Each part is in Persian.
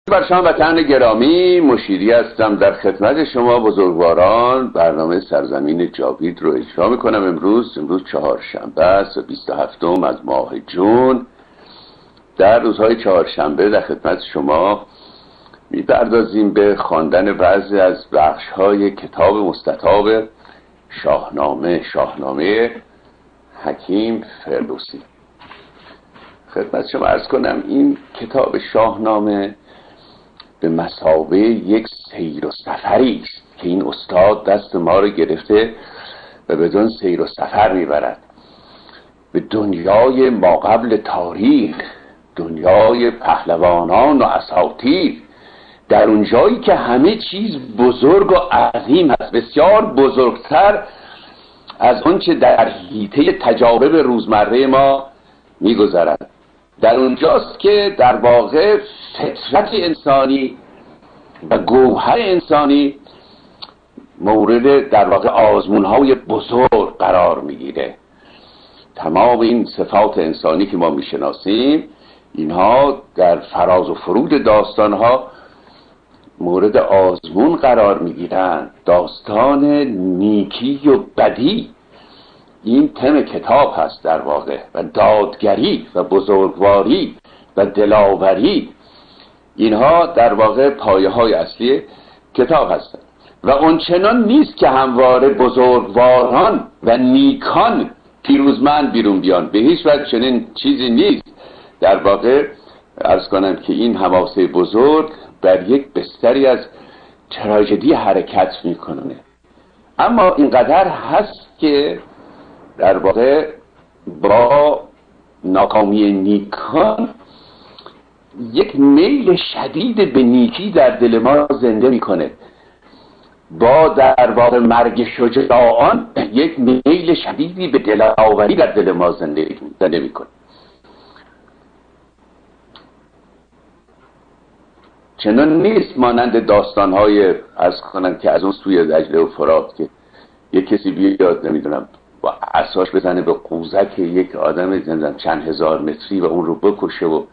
بر شما وطن گرامی، مشیری هستم در خدمت شما بزرگواران. برنامه سرزمین جاوید رو اجرا میکنم. امروز چهارشنبه است و 27 از ماه جون. در روزهای چهارشنبه در خدمت شما میپردازیم به خواندن بعضی از بخش‌های کتاب مستطاب شاهنامه حکیم فردوسی. خدمت شما عرض کنم این کتاب شاهنامه به مثابه یک سیر و سفری است که این استاد دست ما رو گرفته و بدون سیر و سفر میبرد به دنیای ماقبل تاریخ، دنیای پهلوانان و اساطیر، در اون جایی که همه چیز بزرگ و عظیم است، بسیار بزرگتر از اون چه در حیطه تجارب روزمره ما میگذرد. در اونجاست که در واقع فطرت انسانی و گوهر انسانی مورد در واقع آزمون‌های بزرگ قرار میگیره. تمام این صفات انسانی که ما میشناسیم، اینها در فراز و فرود داستانها مورد آزمون قرار میگیرن. داستان نیکی و بدی این تم کتاب هست در واقع، و دادگری و بزرگواری و دلاوری، اینها در واقع پایه های اصلی کتاب هستند. و اونچنان نیست که همواره بزرگواران و نیکان پیروزمند بیرون بیان، به هیچ وجه چنین چیزی نیست. در واقع عرض کنم که این حماسه بزرگ بر یک بستری از تراژدی حرکت میکنه، اما اینقدر هست که در واقع با ناکامی نیکان یک میل شدید به نیکی در دل ما زنده میکنه. با در واقع مرگ شجاعان یک میل شدیدی به دلاوری در دل ما زنده میکنه. چنان نیست مانند داستانهای از کنن که از اون سوی دجله و فرات که یک کسی بیاد نمیدونم با عصاش بزنه به قوزک یک آدم چند هزار متری و اون رو بکشه و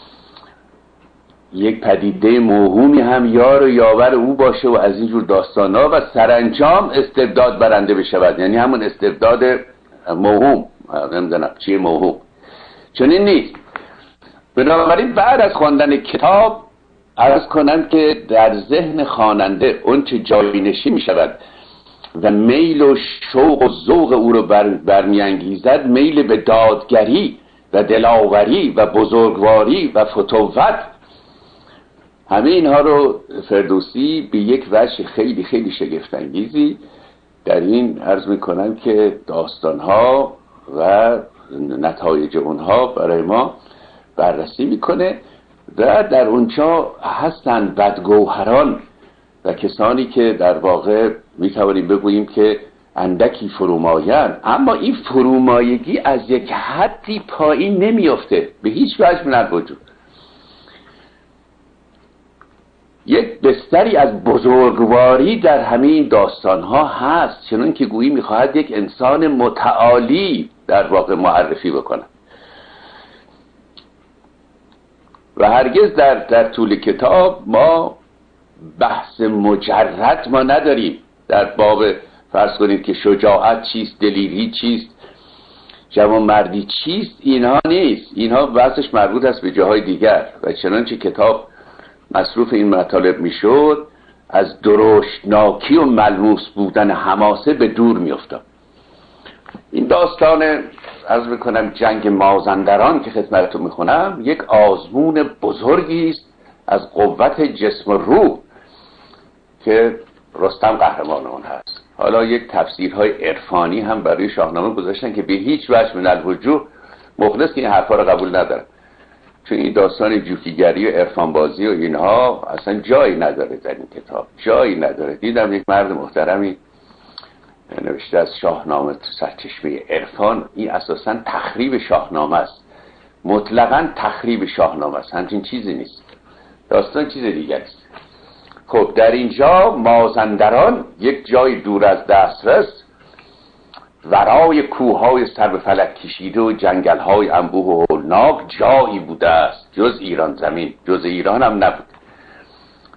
یک پدیده موهومی هم یار و یاور او باشه و از اینجور داستانها و سرانجام استبداد برنده بشود. یعنی همون استبداد موهوم، نمیدونم چیه موهوم، چنین نیست. بنابراین بعد از خواندن کتاب عرض کنم که در ذهن خواننده اون چه جای‌نشین میشود و میل و شوق و ذوق او رو برمیانگیزد، میل به دادگری و دلاوری و بزرگواری و فتوت، همه اینها رو فردوسی به یک وجه خیلی خیلی شگفت‌انگیزی در این عرض میکنم که داستانها و نتایج اونها برای ما بررسی میکنه. و در اونجا هستند بدگوهران و کسانی که در واقع میتوانیم بگوییم که اندکی فرومایند، اما این فرومایگی از یک حدی پایین نمیافته به هیچ وجه من الوجود. یک بستری از بزرگواری در همین داستانها هست، چنان که گویی میخواهد یک انسان متعالی در واقع معرفی بکنه. و هرگز در طول کتاب ما بحث مجرد ما نداریم در باب فرض کنید که شجاعت چیست، دلیری چیست، جوانمردی چیست. اینها نیست، اینها بحثش مربوط است به جاهای دیگر. و چنانچه کتاب مصروف این مطالب میشد، از درشتناکی و ملموس بودن حماسه به دور میافتاد. این داستان عرض میکنم جنگ مازندران که خدمتتون میخونم یک آزمون بزرگی است از قوت جسم و روح که رستم قهرمان اون هست. حالا یک تفسیرهای عرفانی هم برای شاهنامه گذاشتن که به هیچ وجه من الوجوه مخلص این حرفا رو قبول ندارم، چون این داستان جوکیگری و عرفانبازی و اینها اصلا جایی نداره در این کتاب، جایی نداره. دیدم یک مرد محترمی نوشته از شاهنامه تو سرچشمه عرفان، این اساساً تخریب شاهنامه است، مطلقاً تخریب شاهنامه است، همچین چیزی نیست، داستان چیز دیگه است. خب در اینجا مازندران یک جای دور از دسترس، ورای کوههای سر به فلک کشیده و جنگلهای انبوه و هولناک جایی بوده است جز ایران زمین، جز ایران هم نبود.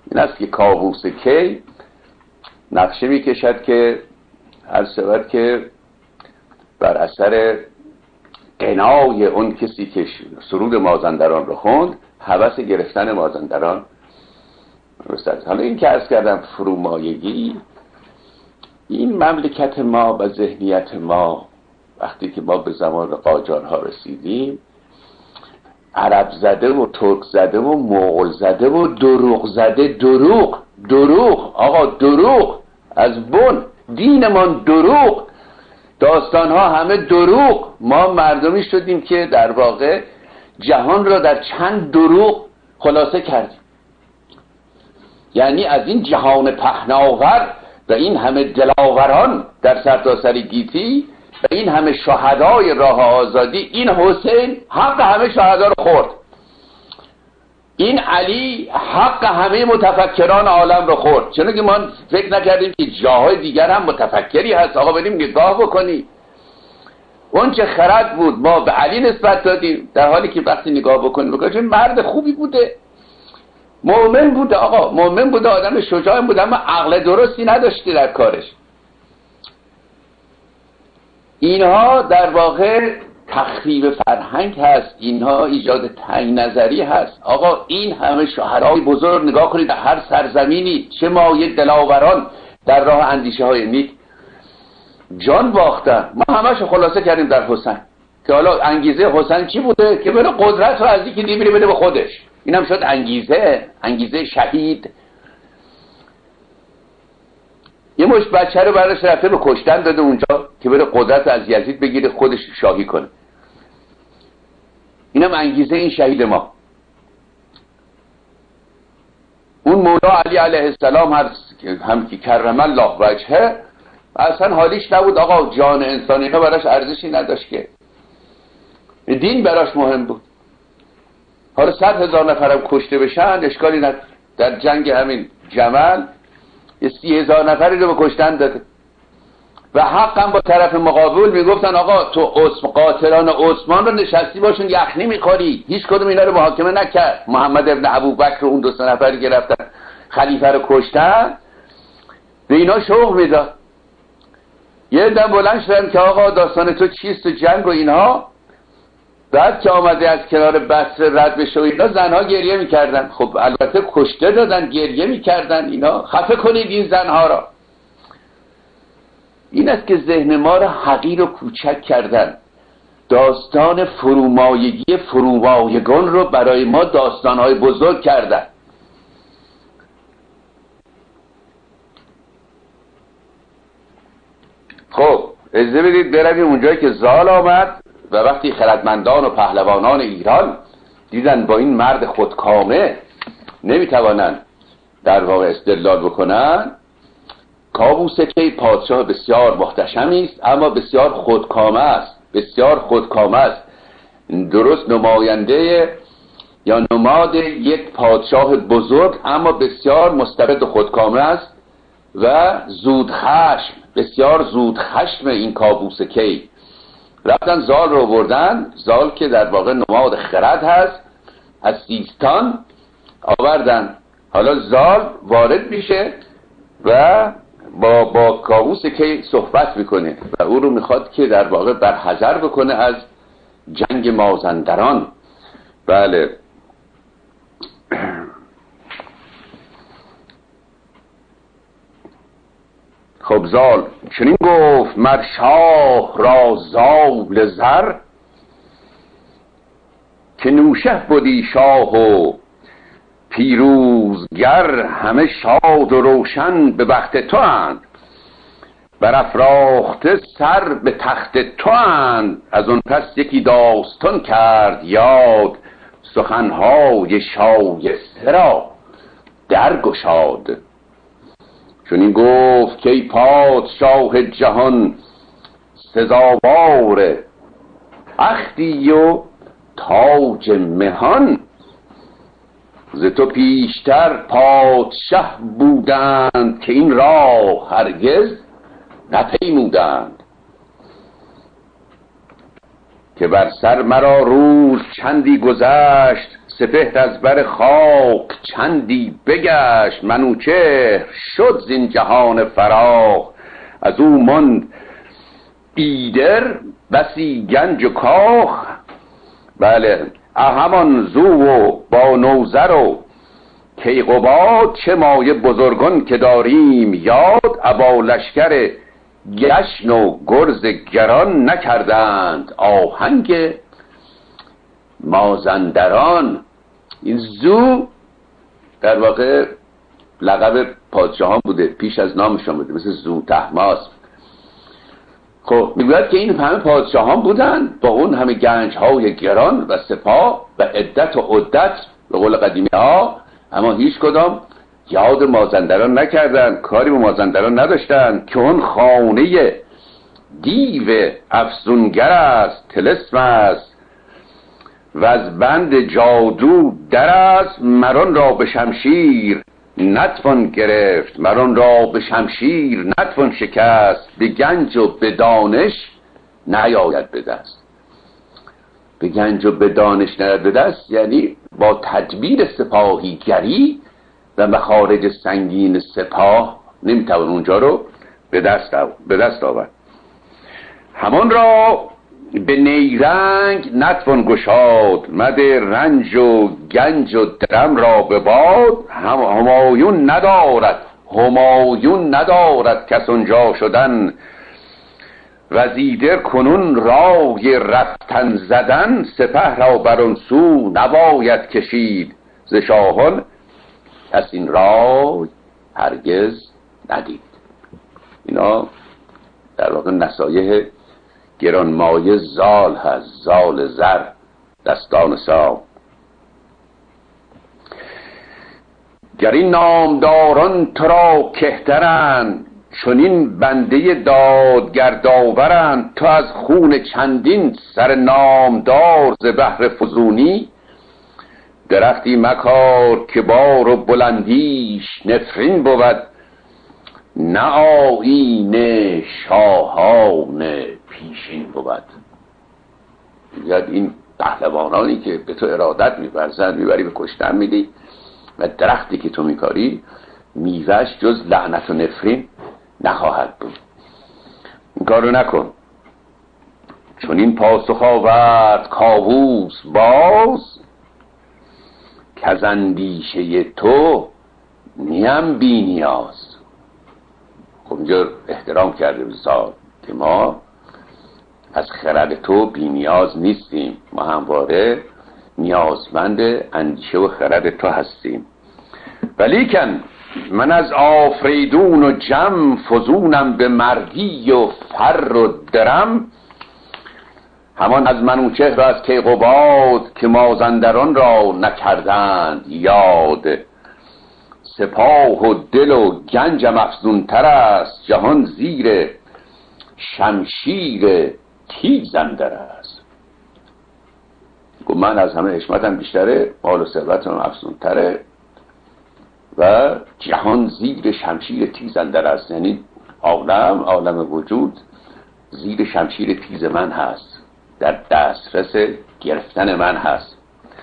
این است که کاووس کی نقشه میکشد که هر شود که بر اثر قنای اون کسی که سرود مازندران رو خوند هوس گرفتن مازندران رسد. حالا این که عرض کردم فرومایگی، این مملکت ما و ذهنیت ما وقتی که ما به زمان قاجارها رسیدیم، عرب زده و ترک زده و مغول زده و دروغ زده. دروغ آقا، دروغ از بن دینمان، دروغ، داستانها همه دروغ. ما مردمی شدیم که در واقع جهان را در چند دروغ خلاصه کردیم. یعنی از این جهان پهناور و این همه دلاوران در سرتاسر گیتی و این همه شهدای راه آزادی، این حسین حق همه شهدا رو خورد، این علی حق همه متفکران عالم رو خورد. چون که ما فکر نکردیم که جاهای دیگر هم متفکری هست. آقا بریم نگاه بکنی، اون چه خرد بود ما به علی نسبت دادیم، در حالی که وقتی نگاه بکنیم مرد خوبی بوده، مؤمن بوده. آقا مؤمن بوده، آدم شجاع بوده، اما عقل درستی نداشتی در کارش. اینها در واقع تخریب فرهنگ هست، اینها ایجاد تنگ نظری هست. آقا این همه شاهرای بزرگ نگاه کنید، در هر سرزمینی چه مایه دلاوران در راه اندیشه های نیک جان باختن. ما همشو خلاصه کردیم در حسین، که حالا انگیزه حسین چی بوده؟ که بره قدرت رو از یکی دیگه بده به خودش. اینم شد انگیزه شهید. یه مشت بچه رو برش رفته به کشتن داده اونجا که بره قدرت از یزید بگیره خودش شاهی کنه. اینم انگیزه این شهید ما. اون مولا علی علیه السلام هم که کرم الله وجهه اصلا حالیش نبود آقا جان انسان اینا براش ارزشی نداشت، که دین براش مهم بود. حالا 100,000 نفرم کشته بشن اشکالی نداره. در جنگ همین جمل 30,000 نفری رو به کشتن داده و حقا با طرف مقابل میگفتن آقا تو قاتلان عثمان رو نشستی باشون یخنی میخوری. هیچ کدوم اینا رو محاکمه نکرد. محمد ابن ابوبکر و اون 2 نفری که رفتن خلیفه رو کشتن به اینا شوق میداد. یه دم بلند شدن که آقا داستان تو چیست و جنگ و اینها. بعد که آمده از کنار بصره رد بشه و اینا، زنها گریه میکردن. خب البته کشته دادن، گریه میکردن اینا. خفه کنید این زنها را. این است که ذهن ما را حقیر و کوچک کردن. داستان فرومایگی فرومایگان رو برای ما داستانهای بزرگ کردن. خب اجازه بدید برویم اونجایی که زال آمد و وقتی خردمندان و پهلوانان ایران دیدن با این مرد خودکامه نمیتوانند در واقع استدلال بکنن، کاووس کی پادشاه بسیار محتشمی است اما بسیار خودکامه است. درست نماینده یا نماد یک پادشاه بزرگ اما بسیار مستبد و خودکامه است و بسیار زود خشم. این کاووس کی رفتن زال رو بردن، زال که در واقع نماد خرد هست، از سیستان آوردن. حالا زال وارد میشه و با کاووس کی صحبت میکنه و او رو میخواد که در واقع برحذر بکنه از جنگ مازندران. بله خب زال چنین گفت مر شاه را زال زر، که نوشه بودی شاه و پیروزگر، همه شاد و روشن به بخت تو اند، برافراخته سر به تخت تو اند. از اون پس یکی داستان کرد یاد، سخنهای شایسته را درگشاد. چون این گفت که ای پادشاه جهان، سزاوار تختی و تاج مهان. ز تو پیشتر پادشه بودند، که این راه هرگز نپیمودند. که بر سر مرا روز چندی گذشت، سپهر از بر خاک چندی بگشت، منوچهر شد زین جهان فراخ. از او ماند ایدر بسی گنج و کاخ. بله همان زو و با نوذر و کیقباد، چه مایه بزرگان که داریم یاد. ابا لشکر گشن و گرز گران، نکردند آهنگ مازندران. این زو در واقع لقب پادشاهان بوده، پیش از نامشان بوده، مثل زو طهماسب. خب میگوید که این همه پادشاهان بودن با اون همه گنج های گران و سپاه و عدت و عدت به قول قدیمی ها، اما هیچ کدام یاد مازندران نکردن، کاری به مازندران نداشتن که اون خانه دیو افسونگر است، طلسم است و از بند جادو در است. مران را به شمشیر نتوان گرفت، مران را به شمشیر نتوان شکست. به گنج و به دانش نیاید به دست. به گنج و به دانش نیاید به دست یعنی با تدبیر سپاهیگری و مخارج سنگین سپاه نمیتوان اونجا رو به دست آورد. همان را به نیرنگ نتوان گشاد، مده رنج و گنج و درم را به باد. همایون ندارد کس اونجا شدن، وزیدر کنون رای رفتن زدن. سپه را بر آن سو نباید کشید، ز شاهان کس این رای هرگز ندید. اینا در واقع نصایح گرانمایه زال هست، زال زر دستان سام. گر این نامداران تو را کهترند، چنین بنده دادگردآورند. تو از خون چندین سر نامدار، ز بهر فزونی درختی مکار که بار و بلندیش نفرین بود. نه آیین شاهان پیشین بود. یاد این پهلوانانی که به تو ارادت می‌ورزند میبری به کشتن میدی و درختی که تو میکاری میوهش جز لعنت و نفرین نخواهد بود. این کارو نکن. چون این پاسخ آورد کاووس باز، که از اندیشه تو نیم بی نیاز. خب اینجا احترام کرده بزار که ما از خرد تو بی نیاز نیستیم، ما همواره نیازمند اندیشه و خرد تو هستیم. ولیکن من از آفریدون و جم، فزونم به مردی و فر و درم. همان از منوچهر و از کیقباد، که مازندران را نکردند یاد. سپاه و دل و گنجم افزون تر است، جهان زیر شمشیر تیز اندر است. گفت من از همه حشمتم بیشتره، مال و ثروتم افزون تره و جهان زیر شمشیر تیز اندر است. یعنی عالم وجود زیر شمشیر تیز من هست، در دسترس گرفتن من هست.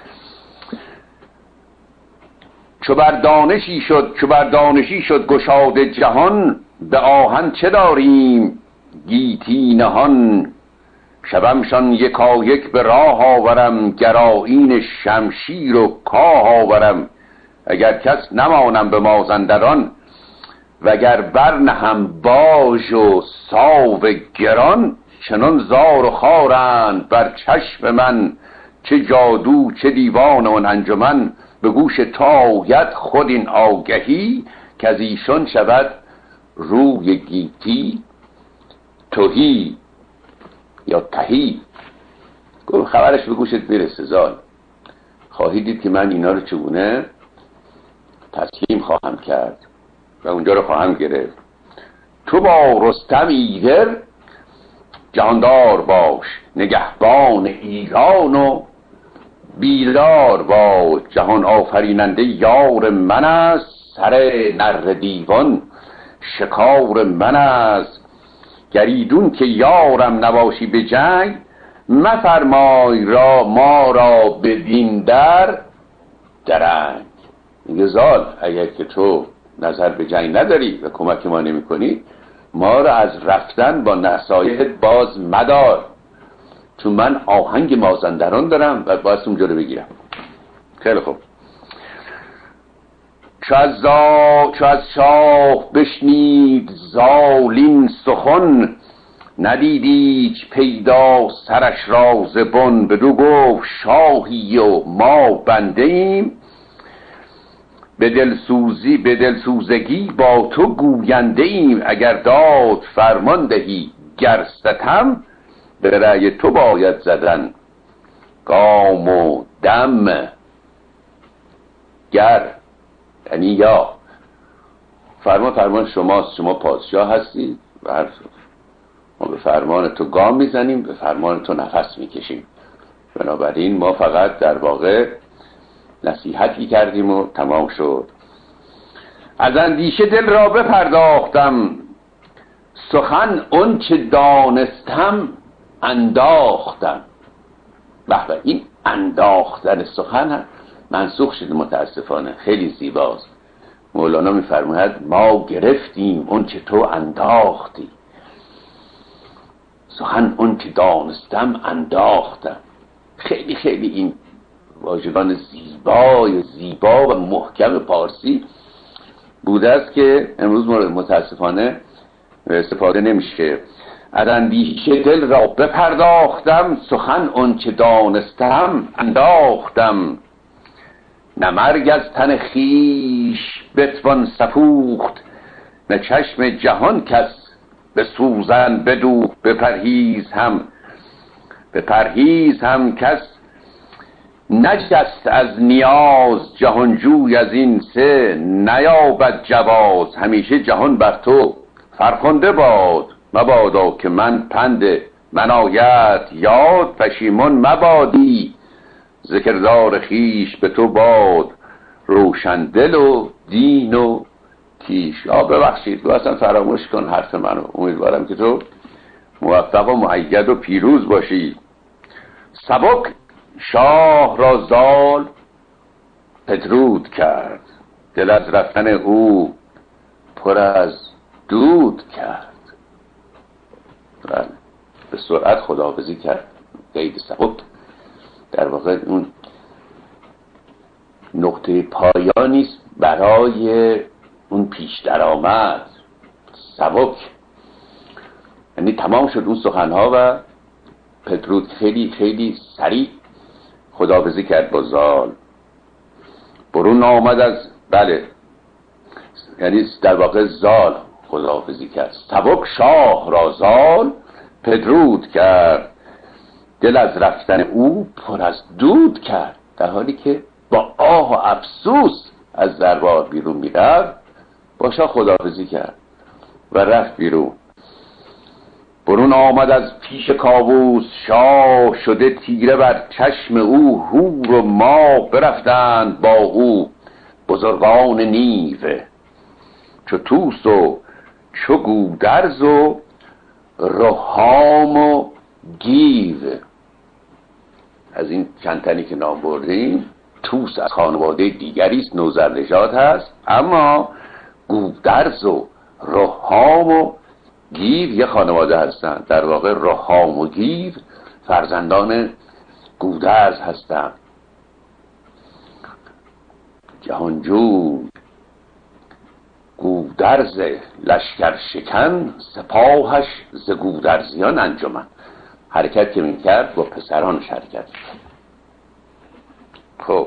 چو بر دانشی شد گشاد جهان، به آهن چه داریم گیتی نهان. شبمشان یکایک به راه آورم، گرایین شمشیر و کاه آورم. اگر کس نمانم به مازندران، وگر برنهم باژ و ساو گران. چنان زار و خارند بر چشم من، چه جادو چه دیوان اون انجمن. به گوش تاید خود این آگهی، که از ایشان شود روی گیتی تهی یا تهی. گفت خبرش به گوشت برسه زال، خواهی دید که من اینا رو چگونه تسلیم خواهم کرد و اونجا رو خواهم گرفت. تو با رستم ایدر جهاندار باش، نگهبان ایران و بیدار باش. جهان آفریننده یار من است، سر نر دیوان شکار من است. گریدون که یارم نباشی به جنگ، مفرمای را ما را بدین در درنگ. میگه زال اگر که تو نظر به جنگ نداری و کمک ما نمی کنی، ما رو از رفتن با نصایحت باز مدار، چون من آهنگ مازندران دارم و باید اونجا رو بگیرم. خیلی خوب. چو از شاه بشنید زالین سخن، ندیدیچ پیدا سرش را ز بن. بدو گفت شاهی و ما بنده ایم، به دلسوزگی با تو گوینده ایم. اگر داد فرمان دهی گر ستم، به رأی تو باید زدن گام و دم. گر یعنی یا فرمان شماست، شما پادشاه هستی و ما به فرمان تو گام میزنیم، به فرمان تو نفس میکشیم. بنابراین ما فقط در واقع نصیحتی کردیم و تمام شد. از اندیشه دل را بپرداختم، سخن اون چه دانستم انداختم. به این انداختن سخن منسوخ شده متاسفانه. خیلی زیباست. مولانا میفرماید ما گرفتیم اون چه تو انداختی، سخن اون چه دانستم انداختم. خیلی خیلی این واژگان زیبا و محکم پارسی بوده است که امروز متاسفانه استفاده نمیشه. از اندیشه دل را بپرداختم، سخن اون چه دانستم انداختم. نه مرگ از تن خویش بتوان سپوخت، نه چشم جهان کس به سوزن بدوخت. به پرهیز هم کس نجست از نیاز، جهانجوی از این سه نیابد جواز. همیشه جهان بر تو فرخنده باد، مبادا که من پند من آید یاد. پشیمان مبادی ز کردار خویش، به تو باد روشندل و دین و کیش. ببخشید تو اصلا فراموش کن حرف منو. امیدوارم که تو موفق و مؤید و پیروز باشی. سبک شاه را زال پدرود کرد، دل از رفتن او پر از دود کرد. به سرعت خداحافظی کرد. قید سبک در واقع اون نقطه پایانی است برای اون پیش درآمد. سبک یعنی تمام شد اون سخنها و پدرود خیلی خیلی سریع خداحافظی کرد با زال. برون آمد از یعنی در واقع زال خداحافظی کرد. سبک شاه را زال پدرود کرد، دل از رفتن او پر از دود کرد. در حالی که با آه و افسوس از دربار بیرون میرفت، با شاه خداحافظی کرد و رفت بیرون. برون آمد از پیش کاووس شاه، شده تیره بر چشم او هور و ماه. برفتند با او بزرگان نیو، چو طوس و چو گودرز و رهام و گیو. از این چند تنی که نام بردیم، طوس از خانواده دیگری است، نوذرنژاد هست، اما گودرز و رهام و گیو یه خانواده هستند. در واقع رهام و گیو فرزندان گودرز هستند. جهانجوی گودرز لشکر شکن، سپاهش ز گودرزیان انجمن. حرکت که میکرد با پسرانش حرکت. خب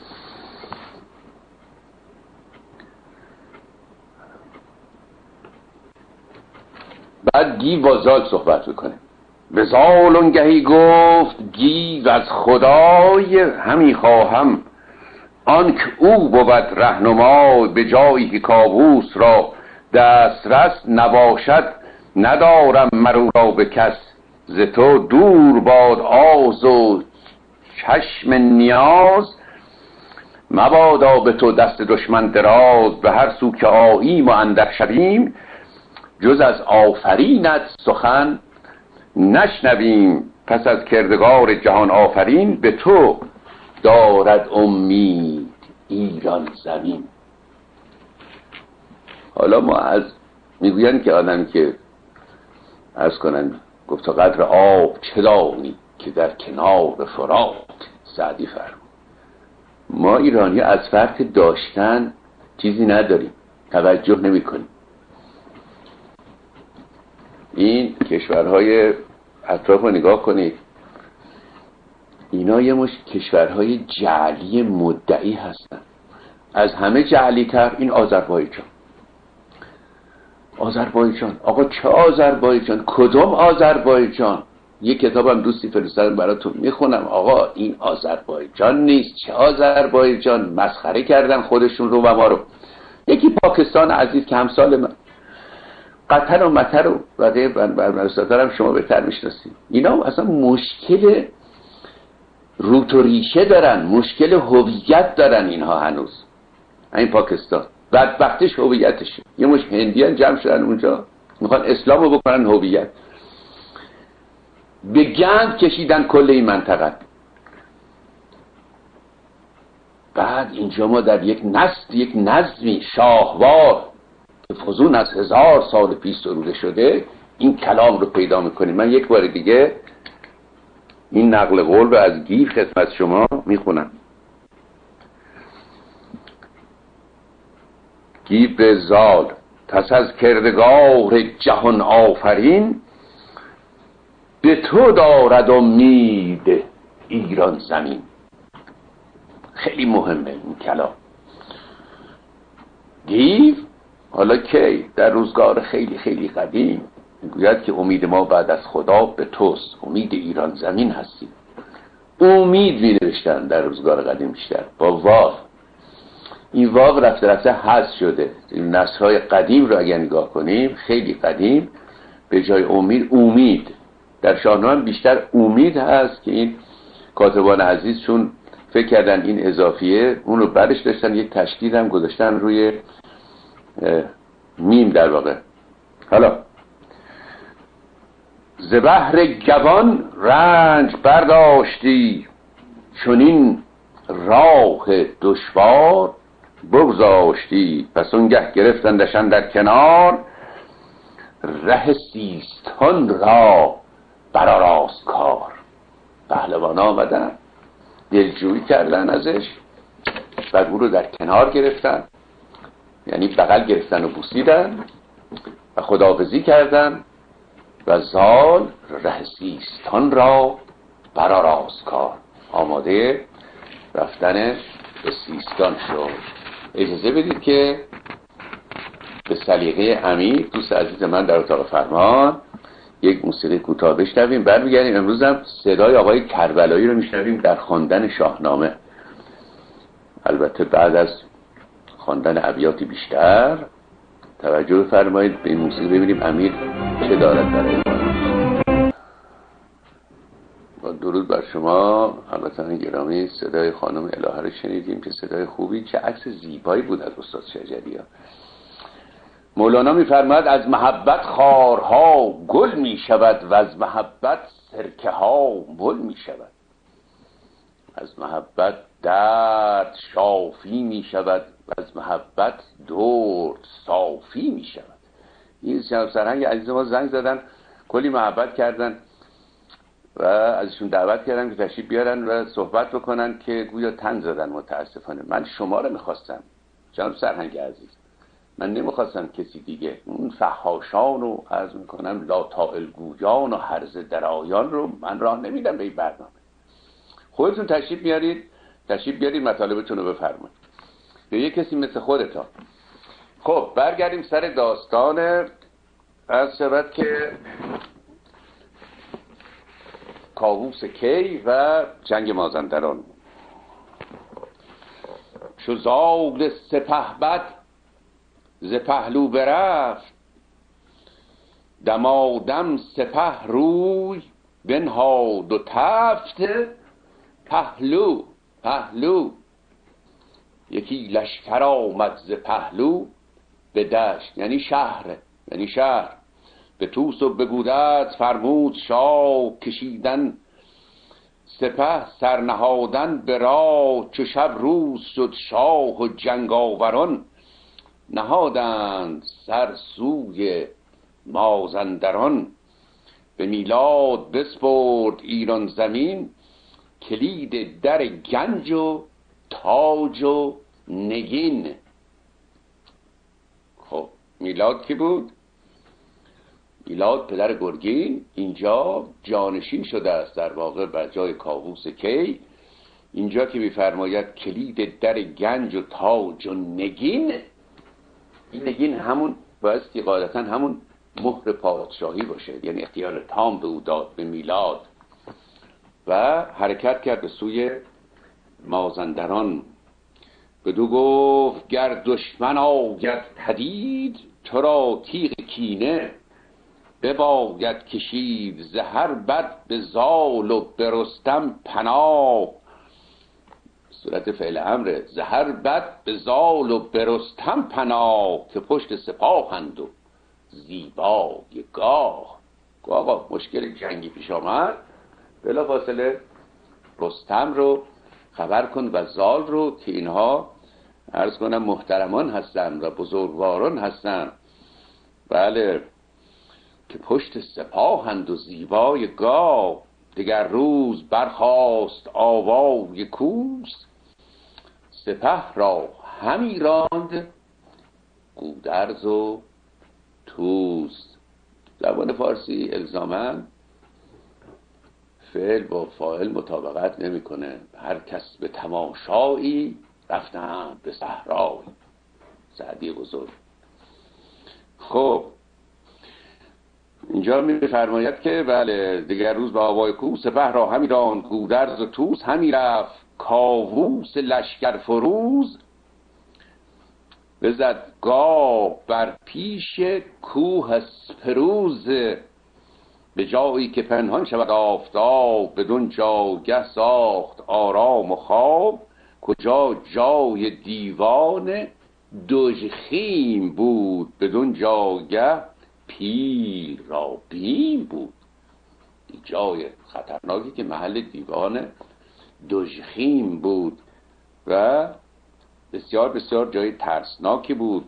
بعد گیو با زال صحبت میکنه. به زال اونگهی گفت گیو از خدای، همی خواهم آنک او بود رهنمای. به جایی که کاووس را دسترس نباشد، ندارم مرو را به کس. ز تو دور باد آز و چشم نیاز، مبادا به تو دست دشمن دراز. به هر سو که آییم و اندر شویم، جز از آفرینت سخن نشنویم. پس از کردگار جهان آفرین، به تو دارد امید ایران زمین. حالا ما از میگوین که آدم که عرض کنن گفت تا قدر آب چه دانی که در کنار فرات، سعدی فرمود. ما ایرانی از فرط داشتن چیزی نداریم، توجه نمی کنیم. این کشورهای اطراف رو نگاه کنید، اینا یه مش کشورهای جعلی مدعی هستن. از همه جعلی تر این آذربایجان. آذربایجان، آقا چه آذربایجان؟ کدوم آذربایجان؟ یه کتابم دوستی فرستادم براتون میخونم. آقا این آذربایجان نیست. چه آذربایجان؟ مسخره کردن خودشون رو و ما رو. یکی پاکستان عزیز که همسال من، قطر و مطر و بقیه برنامه‌سازا شما بهتر میشناسید. اینا اصلا مشکل روت و ریشه دارن، مشکل هویت دارن اینها هنوز. این پاکستان بدبختش هویتشه. یه مش هندیان جمع شدن اونجا میخوان اسلامو بکنن هویت، به گند کشیدن کل این منطقه. بعد اینجا ما در یک نظمی شاهوار که فزون از 1000 سال پیش سروده شده این کلام رو پیدا میکنیم. من یک بار دیگه این نقل قول رو از گیو خدمت شما میخونم. گیو زال پس از کردگار جهان آفرین، به تو دارد امید ایران زمین. خیلی مهمه این کلام. گیو حالا کی؟ در روزگار خیلی خیلی قدیم میگوید که امید ما بعد از خدا به توست، امید ایران زمین هستی. امید می نوشتن در روزگار قدیم بیشتر با واو. این واو رفته رفته حذف شده. این نسل‌های قدیم رو اگر نگاه کنیم، خیلی قدیم، به جای امید در شاهنامه بیشتر امید هست که این کاتبان عزیز چون فکر کردن این اضافیه، اون رو برش داشتن یک تشکیل هم گذاشتن روی میم در واقع. حالا ز بهر گوان رنج برداشتی، چنین راه دشوار بگذاشتی. پس اونگه گرفتندشان در کنار، ره سیستان را برآراست کار. پهلوان آمدن دلجویی کردن ازش، بعد او رو در کنار گرفتن، یعنی بغل گرفتن و بوسیدن و خداحافظی کردن و زال ره سیستان را برآراست کار، آماده رفتن به سیستان شد. اجازه بدید که به سلیقه امیر دوست عزیز من در اتاق فرمان یک موسیقی کوتاه بشنویم، برمیگردیم. امروز هم صدای آقای کربلایی رو میشنویم در خواندن شاهنامه. البته بعد از خواندن ابیاتی بیشتر توجه فرمایید به این موسیقی، ببینیم امیر چه دارد در ایوان. با درود بر شما هموطنان گرامی. صدای خانم الهه رو شنیدیم که صدای خوبی، چه عکس زیبایی بود از استاد شجریان. مولانا می‌فرماید از محبت خارها گل می‌شود و از محبت سرکه ها مل می‌شود. از محبت درد شافی می‌شود و از محبت درد صافی می‌شود. این سرهنگ عزیز ما زنگ زدن، کلی محبت کردن و ازشون دعوت کردن که تشریف بیارن و صحبت بکنن که گویا تن زدن. متاسفانه من شما رو می‌خواستم جناب سرهنگ عزیز، من نمیخواستم کسی دیگه. اون فحاشان و عرض میکنم لاتائل گویان و هرزه درایان رو من راه نمیدم به این برنامه. خودتون تشریف بیارید مطالبتون رو بفرمایید به یک کسی مثل خودتان. خب برگردیم سر داستان. از شود که کاووس کی و جنگ مازندران. چو زاغ سپهبد ز پهلو برفت، دمادم سپه روی بنهاد و تفت. پهلو یکی لشکر آمد ز پهلو به دشت، یعنی شهر. به توس و به گودرز فرمود شاه، کشیدن سپه سرنهادن به راه، چو شب روز شد شاه و جنگاوران نهادند سر سوی مازندران. به میلاد بسپرد ایران زمین، کلید در گنج و تاج و نگین. خب میلاد کی بود؟ میلاد پدر گرگین اینجا جانشین شده است در واقع بر جای کاووس کی. اینجا که می‌فرماید کلید در گنج و تاج و نگین، این نگین همون بایستی قاعدتا همون مهر پادشاهی باشه، یعنی اختیار تام به او داد به میلاد و حرکت کرد به سوی مازندران. بدو گفت گر دشمن آید پدید، تو را تیغ کینه بباید کشید. ز هر بد به زال و به رستم پناه، صورت فعل امره، ز هر بد به زال و به رستم پناه. که پشت سپاهند و زیبای گاه. آقا مشکل جنگی پیش آمد، بلا فاصله رستم رو خبر کن و زال رو که اینها عرض کنم محترمان هستن و بزرگواران هستن. بله، که پشت سپاهند و زیبای گاه. دگر روز برخاست آوای کوس، سپه را همی راند گودرز و توس. زبان فارسی الزاماً فعل با فاعل مطابقت نمیکنه. هر کس به تماشایی رفتن به صحرای. سعدی بزرگ. خب اینجا می‌فرماید که بله، دیگر روز به آوای کوس، سپه را همی راند گودرز و توس. همی رفت کاووس لشکر فروز، بزد گاه بر پیش کوه اسپروز. به جایی که پنهان شود آفتاب، بدون جاگه ساخت آرام و خواب. کجا جای دیوان دژخیم بود، بدون جاگه پیل را بیم بود. جای خطرناکی که محل دیوان دژخیم بود و بسیار بسیار جای ترسناکی بود.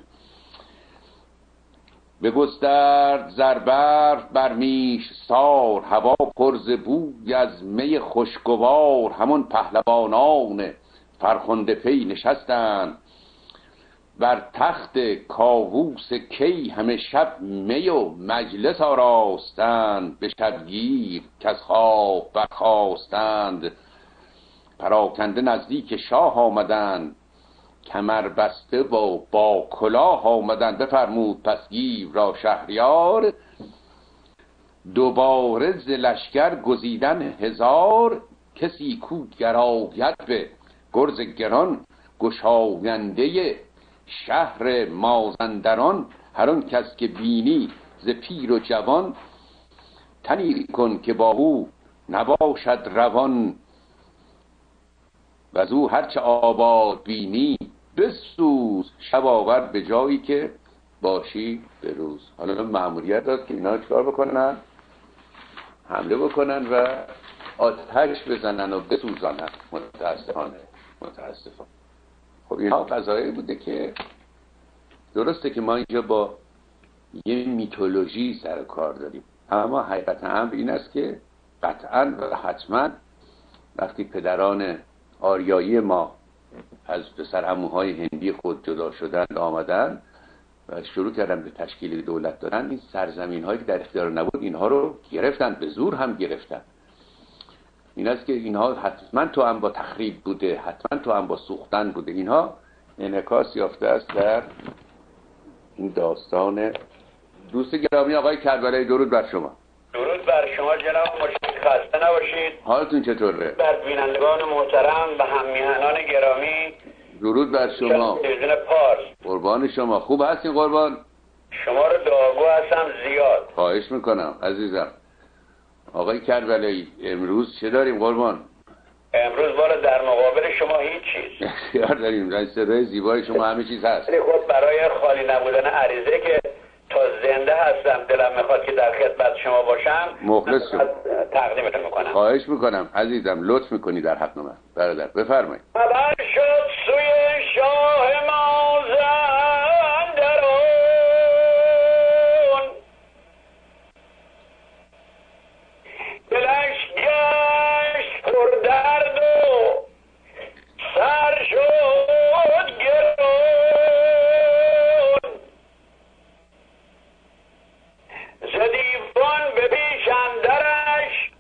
بگسترد زربرف بر میش سار، هوا پر ز بوی از می خوشگوار. همون پهلوانان فرخنده پی نشستند، بر تخت کاووس کی همه شب می و مجلس آراستند. به شبگیر کز خواب برخاستند، پراکنده نزدیک شاه آمدند. کمر بسته و با کلاه آمدند. بفرمود پس گیو را شهریار، دوباره ز لشکر گزیدن هزار. کسی کو گراید به گرز گران، گشاینده شهر مازندران. هر آن کس که بینی ز پیر و جوان، تنی کن که با او نباشد روان. و از او هرچه آباد بینی بسوز، شب آور به جایی که باشی به روز. حالا مأموریت داد که اینا چکار بکنن؟ حمله بکنن و آتش بزنن و بسوزانن. متاسفانه. خب اینها قضایی بوده که درسته که ما اینجا با یه میتولوژی سر کار داریم، اما حقیقت امر این است که قطعا و حتما وقتی پدران آریایی ما از پسر عموهای هندی خود جدا شدند آمدن و شروع کردن به تشکیل دولت دادن، این سرزمین هایی که در اختیار نبود اینها رو گرفتن، به زور هم گرفتن. این است که اینها حتما تو هم با تخریب بوده، حتما تو هم با سوختن بوده. اینها انعکاس یافته است در این داستان. دوست گرامی آقای کربلایی، درود بر شما. درود بر شما جناب مرشد، خسته نباشید. حالتون چطوره؟ بر بینندگان محترم و هممیهنان گرامی درود بر شما. تلویزیون پارس. قربان شما. خوب هستین قربان؟ شما رو دعاگو هستم زیاد. خواهش میکنم عزیزم. آقای کربلایی امروز چه داریم قربان؟ امروز بالا در مقابل شما هیچ چیز. اختیار داریم. صدای زیبای شما همه چیز هست. ولی خود برای خالی نبودن عریضه که تا زنده هستم، دلم میخواد که در خدمت شما باشم. مخلص شد. تقدیمتون میکنم. خواهش میکنم عزیزم، لطف میکنی در حق من برادر. بفرمایید. خبر شد سوی شاه مازندران، دلش گشت پر درد و سر شد گران، ز دیوان به پیش اندرش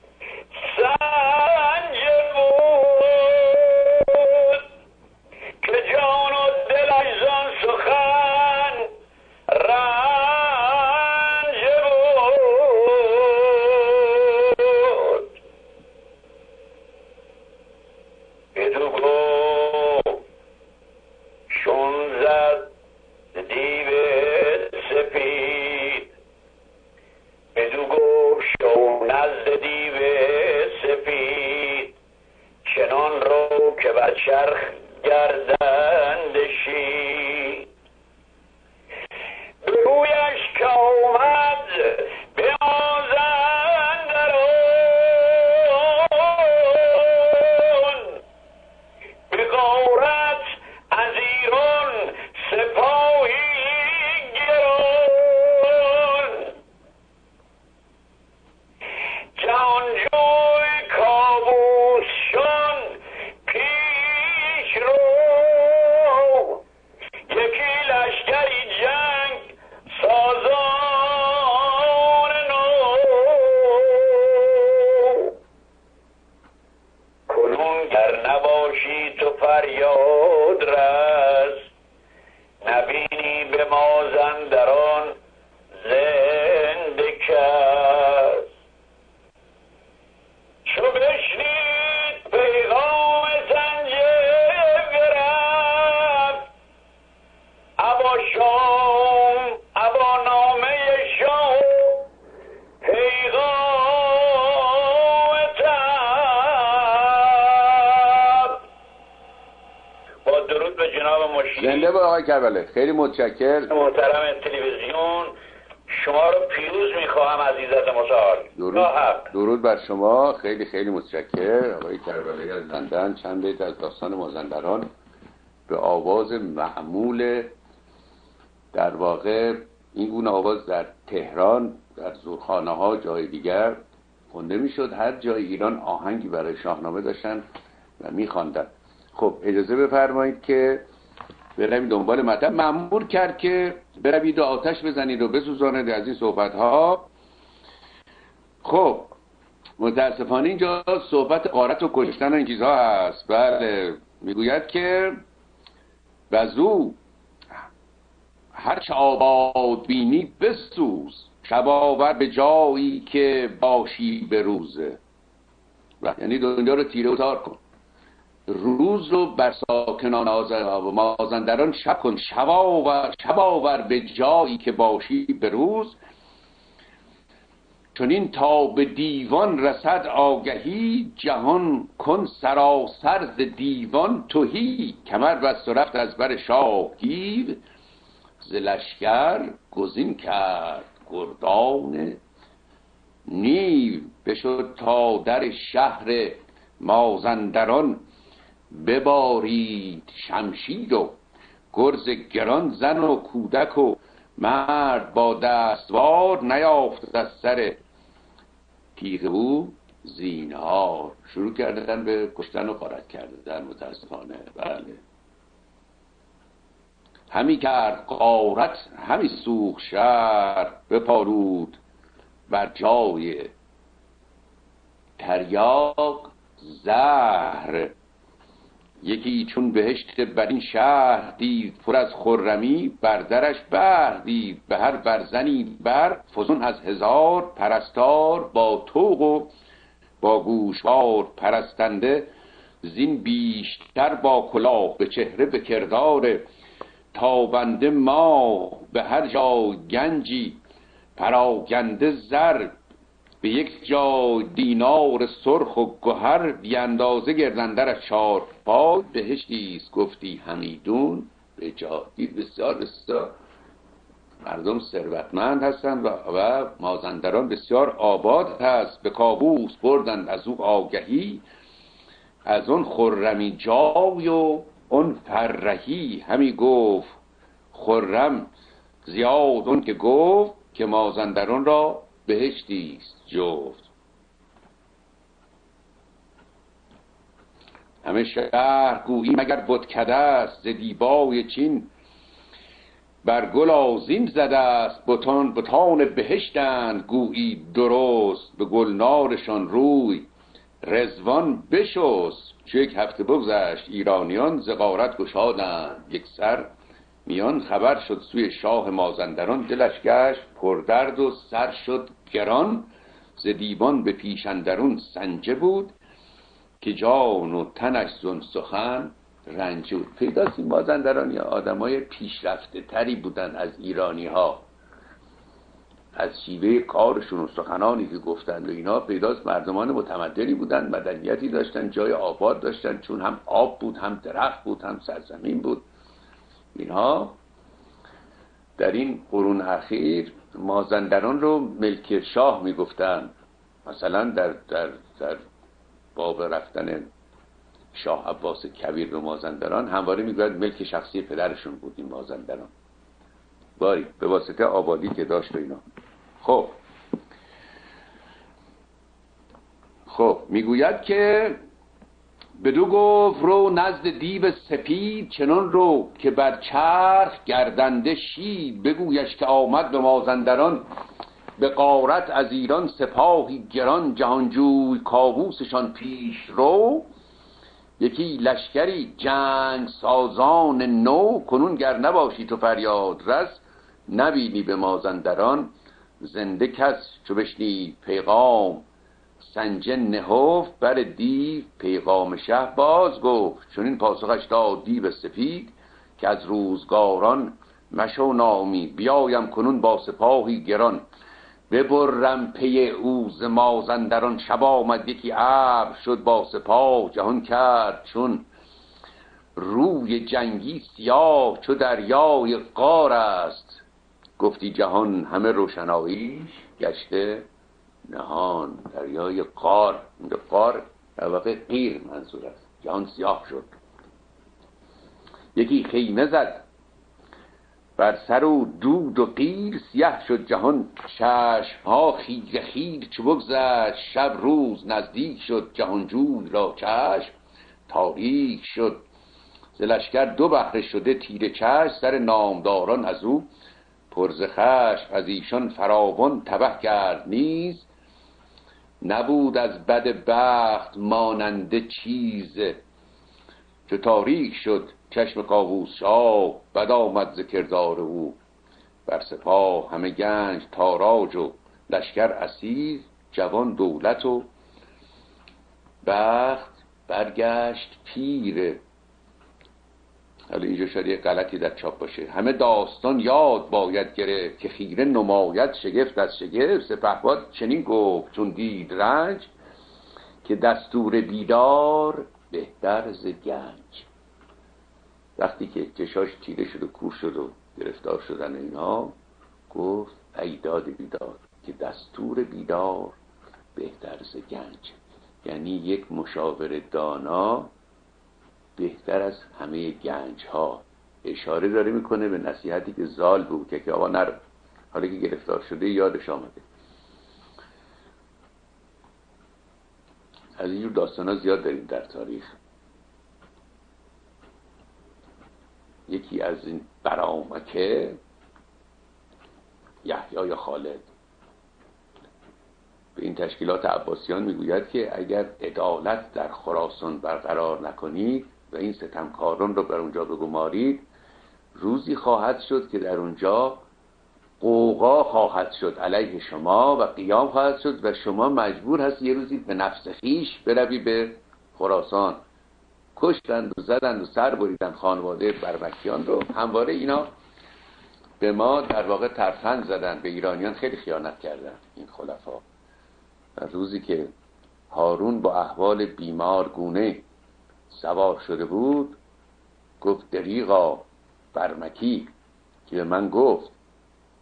سنج بود، که جان و دلش زان سخن رنج بود. بدو گفت چون زد دیو سپید، بدو گفت شو نزد دیو سپید، چنان رو که بر چرخ گردندشی، بگویش که آمد به مازندران، به غارت از ایران سپاهی گران، جهانجوی کاووسشان پیش رو، یکی لشکری جنگ سازان نو، کنون گر نباشی تو فریاد رس، نبینی به مازندران زنده کس. چو بشنید پیغام سنجق رفت، ابا شام ابا نامه شام پیغام تب. با درود به جناب مشیر زنده با آقای کربلایی. خیلی متشکر. محترم تلویزیون، شما رو پیروز میخواهم عزیزت متعال. درود بر شما. خیلی خیلی متشکر آقای کربلایی از لندن. چند بیت از داستان مازندران به آواز معمول، در واقع این گونه آواز در تهران در زورخانه ها جای دیگر خونده میشد. هر جای ایران آهنگی برای شاهنامه داشتن و میخواندن. خب اجازه بفرمایید که بریم دنبال مطلب. مأمور کرد که بروید و آتش بزنید و بسوزانید از این صحبت ها. خب متاسفانه اینجا صحبت غارت و کشتن و این چیزها هست. بله، میگوید که وزو هرچه آباد بینی بسوز، شب آور به جایی که باشی به روزه. یعنی دنیا رو تیره و تار کن، روز رو بر ساکنان مازندران شب کن. شب آور به جایی که باشی به روز، چون این تا به دیوان رسد آگهی، جهان کن سراسر ز دیوان تهی. کمر بست و رفت از بر شاه گیر، ز لشکر گزین کرد گردان نیو. بشد تا در شهر مازندران، ببارید شمشیر و گرز گران. زن و کودک و مرد با دستوار، نیافت از سر تیغ او زینهار. شروع کردن به کشتن و غارت کردن متاسفانه. بله، همی کرد غارت همی سوخت شهر، بپالود بر جای تریاق زهر. یکی چون بهشت بر این شهر دید، پر از خرمی بر درش بهر دید. به هر برزنی بر فزون از 1000 پرستار، با طوق و با گوشوار پرستنده. زین بیشتر با کلاه به چهره به کردار تابنده ماه. به هر جا گنجی پراگنده زر، به یک جا دینار سرخ و گهر. بی اندازه گردندرش 4 پای، بهشتیست گفتی همیدون به جا. دید بسیار بسیار مردم ثروتمند هستند و مازندران بسیار آباد هست. به کاووس بردند از او آگهی، از اون خرمی جای و اون فرهی. همی گفت خرم زیاد اون که گفت، که مازندران را بهشتی است جفت. همه شهر گویی مگر بتکده است، ز دیبای چین بر گل آذین زده است. بتان بهشتند گویی درست، به گلنارشان روی رضوان بشست. چو یک هفته بگذشت ایرانیان، ز غارت گشادند یک سر میان. خبر شد سوی شاه مازندران، دلش گشت پردرد و سر شد گران. ز دیوان به پیش اندرون سنجه بود، که جان و تنش زن سخن رنجور. پیداست این مازندران یا آدمای پیشرفته تری بودن از ایرانی ها، از شیوه کارشون و سخنانی که گفتند و اینا. پیداست مردمان متمدنی بودن، مدنیتی داشتن، جای آباد داشتن، چون هم آب بود، هم درخت بود، هم سرزمین بود. اینها در این قرون اخیر مازندران رو ملک شاه میگفتن. مثلا در باب رفتن شاه عباس کبیر به مازندران همواره میگوید ملک شخصی پدرشون بود این مازندران، باری به واسطه آبادی که داشت و اینا. خب میگوید که بدو گفت رو نزد دیو سپید، چنان رو که بر چرخ گردنده شید. بگویش که آمد به مازندران به غارت از ایران سپاهی گران. جهانجوی کاووسشان پیش رو، یکی لشکری جنگ سازان نو. کنون گر نباشی تو فریاد رس، نبینی به مازندران زنده کس. چو بشنید پیغام سنجه نهفت، بر دیو پیغام شه باز گفت. چون این پاسخش داد دیو سپید، که از روزگاران مشو نامی. بیایم کنون با سپاهی گران، ببرم پی او ز مازندران. شب آمد یکی ابر شد با سپاه، جهان کرد چون روی جنگی سیاه. چو دریای قار است گفتی جهان، همه روشناییش گشته نهان. دریای قار، اینجا قار در واقع قیر منظور است. جهان سیاه شد. یکی خیمه زد بر سر و دود و قیر، سیاه شد جهان چشم ها خیر خیر. چو بگذشت شب روز نزدیک شد، جهانجوی را چشم تاریک شد. ز لشکر دو بهره شده تیره چشم، سر نامداران از او پر ز خشم. از ایشان فراوان تبه کرد نیز، نبود از بد بخت ماننده چیز. چو تاریک شد چشم کاووس شاه، بد آمد ز کردار او بر سپاه. همه گنج تاراج و لشکر اسیر، جوان دولت و بخت برگشت پیر. حالا اینجا شاید یه غلطی در چاپ باشه. همه داستان یاد باید گرفت، که خیره نماید شگفت از شگفت. سپهبد چنین گفت چون دید رنج، که دستور بیدار بهتر ز گنج. وقتی که چشاش تیره شد و کور شد و گرفتار شدن اینا، گفت ای داد بیدار، که دستور بیدار بهتر ز گنج. یعنی یک مشاور دانا بهتر از همه گنج ها. اشاره داره میکنه به نصیحتی که زال بود که آقا نرو، حالا که گرفتار شده یادش آمده. از اینجور داستان ها زیاد داریم در تاریخ. یکی از این برامکه یحیی خالد به این تشکیلات عباسیان میگوید که اگر عدالت در خراسان برقرار نکنید و این ستمکاران رو بر اونجا بگمارید، روزی خواهد شد که در اونجا قوقا خواهد شد علیه شما و قیام خواهد شد و شما مجبور هست یه روزی به نفس خیش بروی به خراسان. کشتند و زدند و سر بریدند خانواده برمکیان رو. همواره اینا به ما در واقع ترفند زدن، به ایرانیان خیلی خیانت کردن این خلفا. روزی که هارون با احوال بیمار گونه سوار شده بود، گفت دریغا برمکی که به من گفت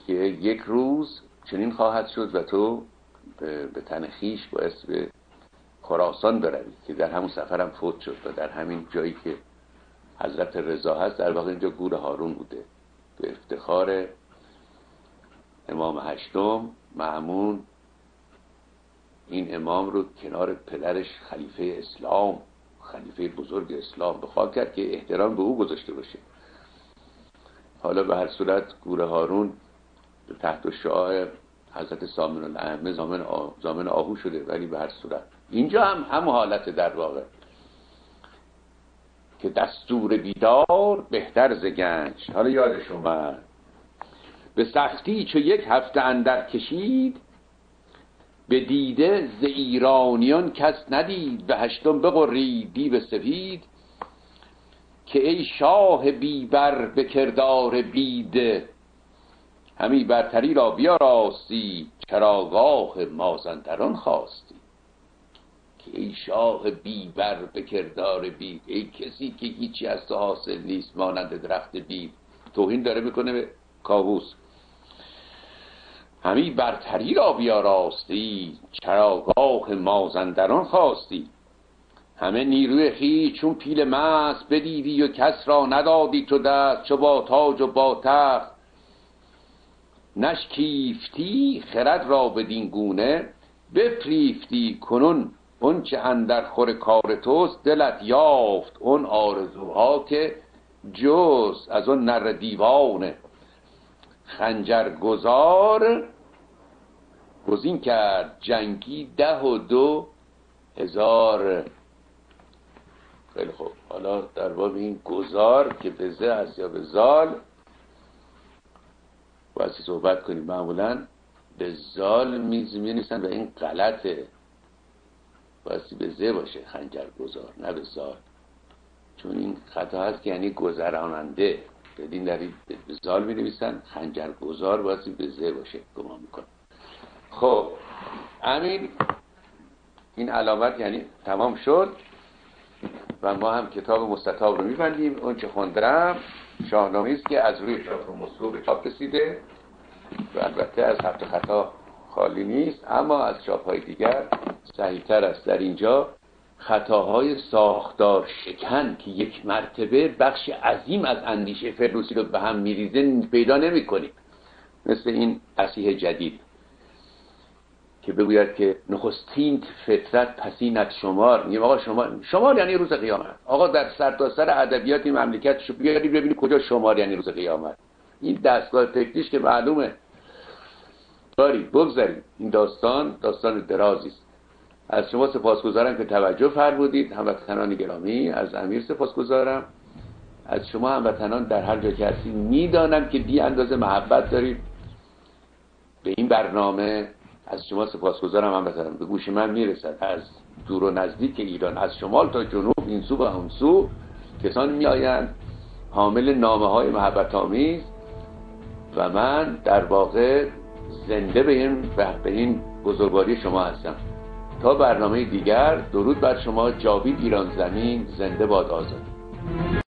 که یک روز چنین خواهد شد و تو به تن خویش باید به خراسان بروی، که در همون سفرم فوت شد و در همین جایی که حضرت رضا هست در واقع اینجا گور هارون بوده. به افتخار امام هشتم مأمون این امام رو کنار پدرش خلیفه اسلام، خلیفه بزرگ اسلام بخواه کرد که احترام به او گذاشته باشه. حالا به هر صورت گور هارون تحت شعاع حضرت سامن الائمه زامن آهو شده، ولی به هر صورت اینجا هم حالت در واقع که دستور بیدار بهتر ز گنج. حالا یادش اومد به سختی چو یک هفته اندر کشید، به دیده ز ایرانیان کس ندید، به هشتم بغرید دیو سپید، که ای شاه بیبر به کردار بید، همی برتری را بیاراستی، چراگاه مازندران خواستی. که ای شاه بیبر به کردار بید، ای کسی که هیچی از تو حاصل نیست مانند درخت بید. توهین داره میکنه به کاووس. همی برتری را بیاراستی، چراگاه مازندران خواستی. همه نیروی خویش چون پیل مست بدیدی و کس را ندادی تو دست، چو با تاج و با تخت نشکیفتی، خرد را بدین گونه بفریفتی. کنون اون چه اندر خور کار توست، دلت یافت اون آرزوها که جز. از اون نر دیوان خنجر گذار، گزین کرد جنگی 12,000. خیلی خوب. حالا در باب این گذار که به ز است یا به زال باید صحبت کنیم. معمولا به زال می‌نویسن و این غلطه، باید به ز باشه خنجر گذار نه به زال، چون این خطا هست که یعنی گذراننده. بدین دلیل به زال می‌نویسن، خنجر گذار باید به ز باشه گمان میکنم. خب امین این علامت یعنی تمام شد و ما هم کتاب مستطاب رو میبندیم. اون چه خوندم شاهنامه است که از روی چاپ مسکو به چاپ رسیده و البته از حبس خطا خالی نیست، اما از چاپ‌های دیگر صحیح‌تر است. در اینجا خطاهای ساختار شکن که یک مرتبه بخش عظیم از اندیشه فردوسی رو به هم میریزه پیدا نمی‌کنیم. مثل این مسیح جدید که بگوید که نخستین فطرت پسینت شمار. میگه آقا شمار یعنی روز قیامت. آقا در سرتاسر ادبیات این مملکت شو بیارید ببینید کجا شمار یعنی روز قیامت. این دستگاه تکنیش که معلومه داری بگذارید. این داستان درازی است. از شما سپاسگزارم که توجه فرمودید. هموطنان گرامی، از امیر سپاسگزارم. از شما هموطنان در هر جا که هستید میدانم که بی اندازه محبت دارید به این برنامه. از شما سپاسگزارم. هموطنان به گوش من میرسد از دور و نزدیک ایران، از شمال تا جنوب، این سو و اون سو، کسان میآیند حامل نامه‌های محبت آمیز و من در واقع زنده به این بزرگواری شما هستم. تا برنامه دیگر، درود بر شما. جاوید ایران زمین، زنده باد آزادی.